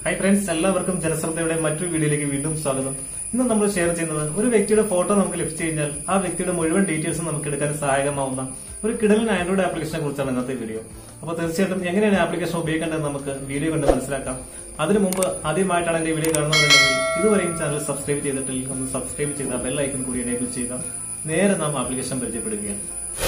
Hi friends, എല്ലാവർക്കും ജനശ്രദ്ധയുടെ മറ്റൊരു വീഡിയോയിലേക്ക് വീണ്ടും സ്വാഗതം. ഇന്ന് നമ്മൾ ഷെയർ ചെയ്യുന്നത് ഒരു വ്യക്തിയുടെ ഫോട്ടോ നമുക്ക് ലഭിച്ചു കഴിഞ്ഞാൽ ആ വ്യക്തിയുടെ മുഴുവൻ ഡീറ്റെയിൽസും നമുക്ക് എടുക്കാൻ സഹായകമാവുന്ന ഒരു കിടലൻ ആൻഡ്രോയിഡ് ആപ്ലിക്കേഷനെ കുറിച്ചാണ് ഇന്നത്തെ വീഡിയോ. അപ്പോൾ തീർച്ചയായിട്ടും എങ്ങനെയാണ് ആപ്ലിക്കേഷൻ ഉപയോഗിക്കേണ്ടത് നമുക്ക് വീഡിയോ കണ്ട് മനസ്സിലാക്കാം. അതിനു മുമ്പ് ആദ്യമായിട്ടാണ് എന്റെ വീഡിയോ കാണുന്നതെങ്കിൽ ഇതുവരെയും ചാനൽ സബ്സ്ക്രൈബ് ചെയ്തിട്ടില്ലെങ്കിൽ ഒന്ന് സബ്സ്ക്രൈബ് ചെയ്ത ബെൽ ഐക്കൺ കൂടി എനേബിൾ ചെയ്യുക. നേരെ നാം ആപ്ലിക്കേഷൻ പരിചയപ്പെടുകയാണ്.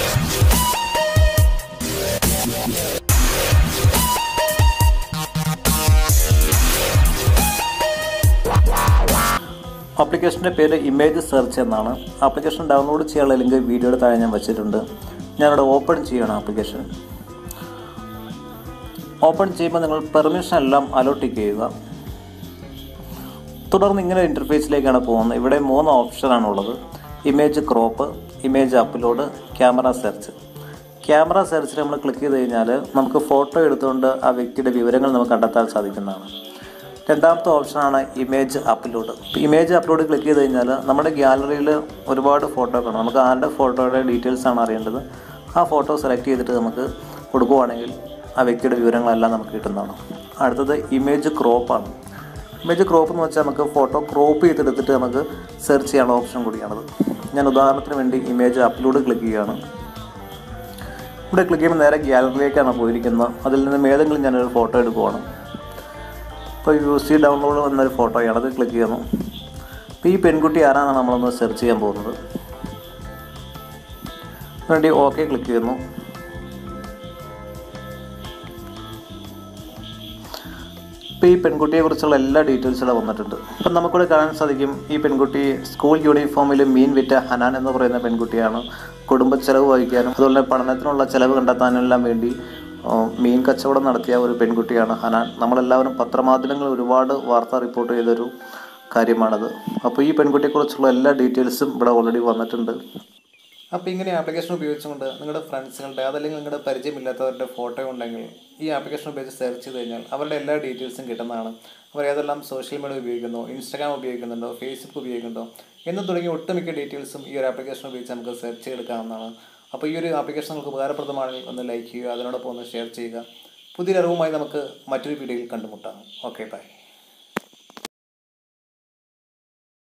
ആപ്ലിക്കേഷന്റെ പേര് ഇമേജ് സെർച്ച് എന്നാണ്. ആപ്ലിക്കേഷൻ ഡൗൺലോഡ് ചെയ്യാനുള്ള ലിങ്ക് വീഡിയോയുടെ താഴെ ഞാൻ വെച്ചിട്ടുണ്ട്. ഞാനിവിടെ ഓപ്പൺ ചെയ്യണം ആപ്ലിക്കേഷൻ. ഓപ്പൺ ചെയ്യുമ്പോൾ നിങ്ങൾ പെർമിഷൻ എല്ലാം അലോട്ട് ചെയ്യുക. തുടർന്ന് ഇങ്ങനെ ഇന്റർഫേസിലേക്കാണ് പോകുന്നത്. ഇവിടെ 3 ഓപ്ഷനാണ് ഉള്ളത്: image crop, image upload, camera search. Camera സെർച്ചിൽ നമ്മൾ ക്ലിക്ക് ചെയ്ത് കഴിഞ്ഞാൽ നമുക്ക് ഫോട്ടോ എടുത്തുകൊണ്ട് ആ വ്യക്തിയുടെ വിവരങ്ങൾ നമുക്ക് കണ്ടെത്താൻ സാധിക്കുന്നതാണ്. രണ്ടാമത്തെ ഓപ്ഷനാണ് image upload. Image upload click ചെയ്ത് കഴിഞ്ഞാൽ നമ്മുടെ ഗ്യാലറിയിൽ ഒരുപാട് ഫോട്ടോ കാണും. നമുക്ക് ആരുടെ ഫോട്ടോയുടെ ഡീറ്റെയിൽസ് ആണ് അറിയേണ്ടത്. ആ ഫോട്ടോ സെലക്ട് ചെയ്തിട്ട് നമുക്ക് കൊടുക്കുകയാണെങ്കിൽ ആ വ്യക്തിയുടെ വിവരങ്ങളെല്ലാം നമുക്ക് കിട്ടുന്നതാണ്. അടുത്തത് ഇമേജ് ക്രോപ്പാണ്. ഇമേജ് ക്രോപ്പ് എന്ന് വെച്ചാൽ നമുക്ക് ഫോട്ടോ ക്രോപ്പ് ചെയ്തെടുത്തിട്ട് നമുക്ക് സെർച്ച് ചെയ്യാനുള്ള ഓപ്ഷൻ കൂടിയാണത്. ഞാൻ ഉദാഹരണത്തിന് വേണ്ടി ഇമേജ് അപ്ലോഡ് ക്ലിക്ക് ചെയ്യുകയാണ്. ഇവിടെ ക്ലിക്ക് ചെയ്യുമ്പോൾ നേരെ ഗ്യാലറിയിലേക്കാണ് പോയിരിക്കുന്നത്. അതിൽ നിന്നും ഏതെങ്കിലും ഞാനൊരു ഫോട്ടോ എടുക്കുവാണ്. ഇപ്പോൾ യൂസി ഡൗൺലോഡ് വന്നൊരു ഫോട്ടോയാണ്, അത് ക്ലിക്ക് ചെയ്യുന്നു. അപ്പോൾ ഈ പെൺകുട്ടി ആരാണെന്നാണ് നമ്മളൊന്ന് സെർച്ച് ചെയ്യാൻ പോകുന്നത്. വേണ്ടി ഓക്കെ ക്ലിക്ക് ചെയ്യുന്നു. ഇപ്പോൾ ഈ പെൺകുട്ടിയെക്കുറിച്ചുള്ള എല്ലാ ഡീറ്റെയിൽസും വന്നിട്ടുണ്ട്. അപ്പം നമുക്കിവിടെ കാണാൻ സാധിക്കും ഈ പെൺകുട്ടി സ്കൂൾ യൂണിഫോമിൽ മീൻ വിറ്റ ഹനാൻ എന്ന് പറയുന്ന പെൺകുട്ടിയാണ്. കുടുംബ ചെലവ് വഹിക്കാനും അതുപോലെ പഠനത്തിനുള്ള ചെലവ് കണ്ടെത്താനെല്ലാം വേണ്ടി മീൻ കച്ചവടം നടത്തിയ ഒരു പെൺകുട്ടിയാണ് ഹനാൻ. നമ്മളെല്ലാവരും പത്രമാധ്യമങ്ങളിൽ ഒരുപാട് വാർത്ത റിപ്പോർട്ട് ചെയ്തൊരു കാര്യമാണത്. അപ്പോൾ ഈ പെൺകുട്ടിയെക്കുറിച്ചുള്ള എല്ലാ ഡീറ്റെയിൽസും ഇവിടെ ഓൾറെഡി വന്നിട്ടുണ്ട്. അപ്പോൾ ഇങ്ങനെ ആപ്ലിക്കേഷൻ ഉപയോഗിച്ചുകൊണ്ട് നിങ്ങളുടെ ഫ്രണ്ട്സുകളുടെ അതല്ലെങ്കിൽ നിങ്ങളുടെ പരിചയമില്ലാത്തവരുടെ ഫോട്ടോ ഉണ്ടെങ്കിൽ ഈ ആപ്ലിക്കേഷൻ ഉപയോഗിച്ച് സെർച്ച് ചെയ്ത് കഴിഞ്ഞാൽ അവരുടെ എല്ലാ ഡീറ്റെയിൽസും കിട്ടുന്നതാണ്. അവർ ഏതെല്ലാം സോഷ്യൽ മീഡിയ ഉപയോഗിക്കുന്നു, ഇൻസ്റ്റാഗ്രാം ഉപയോഗിക്കുന്നുണ്ടോ, ഫേസ്ബുക്ക് ഉപയോഗിക്കുന്നുണ്ടോ എന്ന് തുടങ്ങിയ ഒട്ടുമിക്ക ഡീറ്റെയിൽസും ഈ ഒരു ആപ്ലിക്കേഷൻ ഉപയോഗിച്ച് നമുക്ക് സെർച്ച് ചെയ്തെടുക്കാവുന്നതാണ്. അപ്പോൾ ഈ ഒരു ആപ്ലിക്കേഷൻ നമുക്ക് ഉപകാരപ്രദമാണെങ്കിൽ ഒന്ന് ലൈക്ക് ചെയ്യുക, അതിനോടൊപ്പം ഒന്ന് ഷെയർ ചെയ്യുക. പുതിയൊരു അറിവുമായി നമുക്ക് മറ്റൊരു വീഡിയോയിൽ കണ്ടുമുട്ടാം. Okay, by.